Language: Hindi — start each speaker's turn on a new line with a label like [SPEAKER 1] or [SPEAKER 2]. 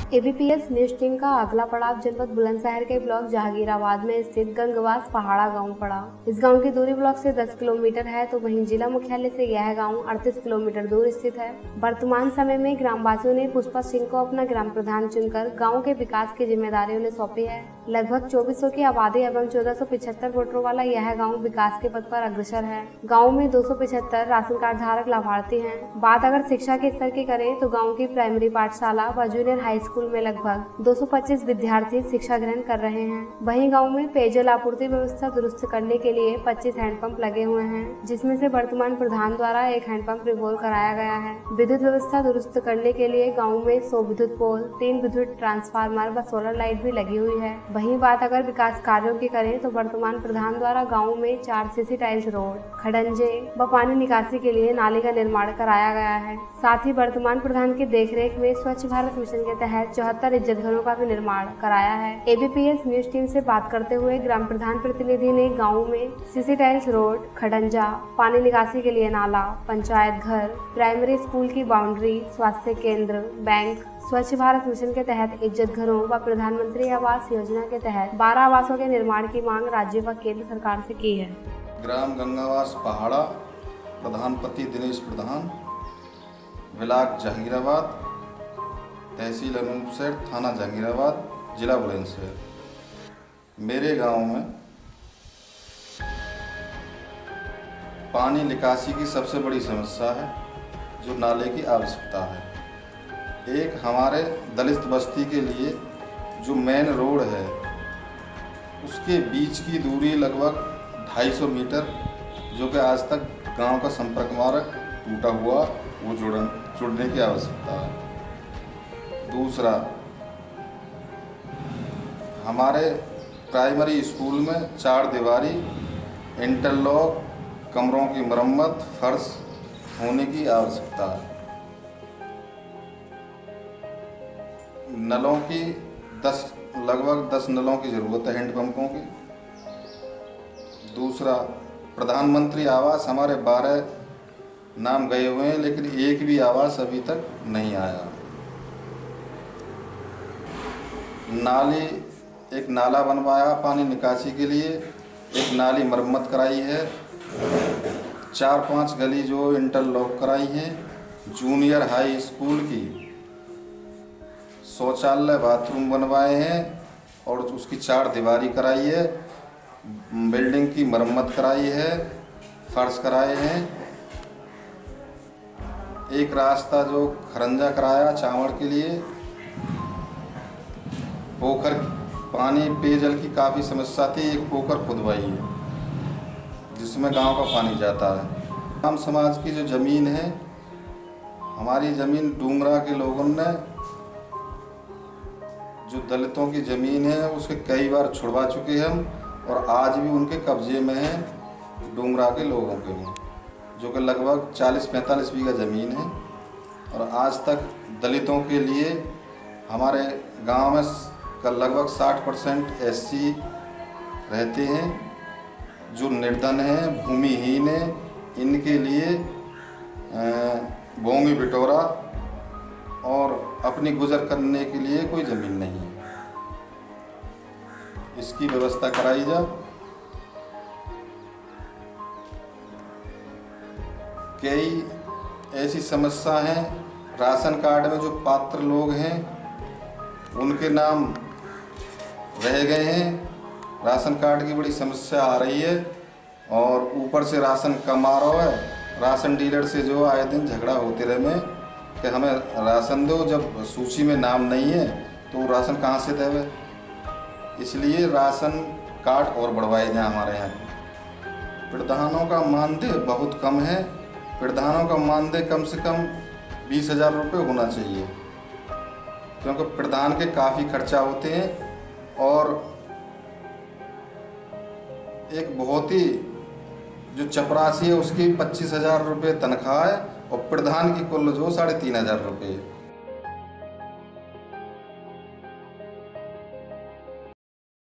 [SPEAKER 1] एबीपीएस न्यूज टीम का अगला पड़ाव जनपद बुलंदशहर के ब्लॉक जहांगीराबाद में स्थित गंगवास पहाड़ा गांव पड़ा। इस गांव की दूरी ब्लॉक से 10 किलोमीटर है, तो वहीं जिला मुख्यालय से यह गांव 38 किलोमीटर दूर स्थित है। वर्तमान समय में ग्रामवासियों ने पुष्पा सिंह को अपना ग्राम प्रधान चुनकर गाँव के विकास की जिम्मेदारी उन्हें सौंपी है। लगभग 2400 की आबादी एवं 1475 वोटरों वाला यह गाँव विकास के पथ पर अग्रसर है। गाँव में 275 राशन कार्ड धारक लाभार्थी हैं। बात अगर शिक्षा के स्तर की करें तो गाँव की प्राइमरी पाठशाला व जूनियर हाई स्कूल में लगभग 225 विद्यार्थी शिक्षा ग्रहण कर रहे हैं। वहीं गांव में पेयजल आपूर्ति व्यवस्था दुरुस्त करने के लिए 25 हैंडपंप लगे हुए हैं, जिसमें से वर्तमान प्रधान द्वारा एक हैंडपंप रिवॉल्व कराया गया है। विद्युत व्यवस्था दुरुस्त करने के लिए गांव में 100 विद्युत पोल, 3 विद्युत ट्रांसफार्मर व सोलर लाइट भी लगी हुई है। वहीं बात अगर विकास कार्यों की करें तो वर्तमान प्रधान द्वारा गाँव में 4 सीसी टाइल्स रोड, खड़ंजे व पानी निकासी के लिए नाली का निर्माण कराया गया है। साथ ही वर्तमान प्रधान की देखरेख में स्वच्छ भारत मिशन के तहत 74 इज्जत घरों का भी निर्माण कराया है। एबीपीएस न्यूज टीम से बात करते हुए ग्राम प्रधान प्रतिनिधि ने गाँव में सीसी टाइल्स रोड, खड़ंजा, पानी निकासी के लिए नाला, पंचायत घर, प्राइमरी स्कूल की बाउंड्री, स्वास्थ्य केंद्र, बैंक, स्वच्छ भारत मिशन के तहत इज्जत घरों व प्रधानमंत्री आवास योजना के तहत 12 आवासों के निर्माण की मांग राज्य व केंद्र सरकार से की है।
[SPEAKER 2] ग्राम गंगावास पहाड़ा, प्रधानपति दिनेश प्रधान, ब्लॉक जहांगीराबाद, तहसील अनूपसर, थाना जहांगीराबाद, जिला बुलंदशहर। मेरे गांव में पानी निकासी की सबसे बड़ी समस्या है, जो नाले की आवश्यकता है। एक हमारे दलित बस्ती के लिए जो मेन रोड है, उसके बीच की दूरी लगभग 250 मीटर, जो कि आज तक गांव का संपर्क मार्ग टूटा हुआ, वो जुड़ने की आवश्यकता है। दूसरा, हमारे प्राइमरी स्कूल में 4 दीवारी, इंटरलॉक, कमरों की मरम्मत, फर्श होने की आवश्यकता है। नलों की लगभग 10 नलों की ज़रूरत है, हैंडपंपों की। दूसरा, प्रधानमंत्री आवास हमारे 12 नाम गए हुए हैं, लेकिन एक भी आवास अभी तक नहीं आया। एक नाला बनवाया पानी निकासी के लिए, एक नाली मरम्मत कराई है, 4-5 गली जो इंटरलॉक कराई हैं, जूनियर हाई स्कूल की शौचालय बाथरूम बनवाए हैं और उसकी 4 दीवारी कराई है, बिल्डिंग की मरम्मत कराई है, फर्श कराए हैं। एक रास्ता जो खरंजा कराया चावड़ के लिए। पोखर पानी पेयजल की काफ़ी समस्या थी, एक पोखर खुदवाई है जिसमें गांव का पानी जाता है। हम समाज की जो ज़मीन है, हमारी ज़मीन डूंगरा के लोगों ने, जो दलितों की ज़मीन है, उसके कई बार छुड़वा चुके हैं हम, और आज भी उनके कब्जे में है डूंगरा के लोगों के में, जो कि लगभग 40-45 बीघा ज़मीन है। और आज तक दलितों के लिए हमारे गांव में लगभग 60% एससी रहते हैं, जो निर्धन हैं, भूमिहीन हैं। इनके लिए भोंगी बिटोरा और अपनी गुजर करने के लिए कोई ज़मीन नहीं है, इसकी व्यवस्था कराई जाए। कई ऐसी समस्या हैं, राशन कार्ड में जो पात्र लोग हैं उनके नाम रह गए हैं, राशन कार्ड की बड़ी समस्या आ रही है, और ऊपर से राशन कम आ रहा है। राशन डीलर से जो आए दिन झगड़ा होते रहे में कि हमें राशन दो, जब सूची में नाम नहीं है तो राशन कहाँ से देवे। इसलिए राशन कार्ड और बढ़वाए जाए हमारे यहाँ। प्रधानों का मानदेय बहुत कम है, प्रधानों का मानदेय कम से कम 20,000 रुपये होना चाहिए, क्योंकि प्रधान के काफ़ी खर्चा होते हैं। और एक बहुत ही जो चपरासी है, उसकी 25,000 रुपये तनख्वाह है, और प्रधान की कुल जो 3,500 रुपये।